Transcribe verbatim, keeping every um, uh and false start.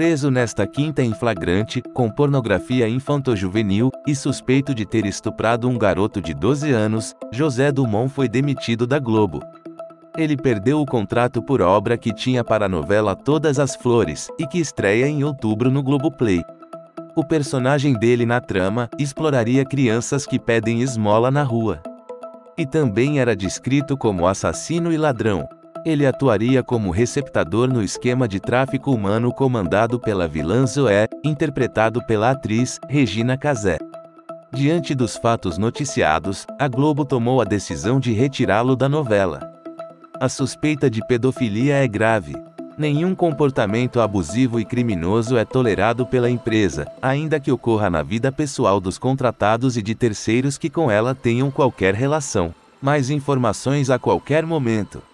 Preso nesta quinta em flagrante, com pornografia infanto-juvenil, e suspeito de ter estuprado um garoto de doze anos, José Dumont foi demitido da Globo. Ele perdeu o contrato por obra que tinha para a novela Todas as Flores, e que estreia em outubro no Globoplay. O personagem dele na trama exploraria crianças que pedem esmola na rua. E também era descrito como assassino e ladrão. Ele atuaria como receptador no esquema de tráfico humano comandado pela vilã Zoé, interpretado pela atriz Regina Casé. Diante dos fatos noticiados, a Globo tomou a decisão de retirá-lo da novela. A suspeita de pedofilia é grave. Nenhum comportamento abusivo e criminoso é tolerado pela empresa, ainda que ocorra na vida pessoal dos contratados e de terceiros que com ela tenham qualquer relação. Mais informações a qualquer momento.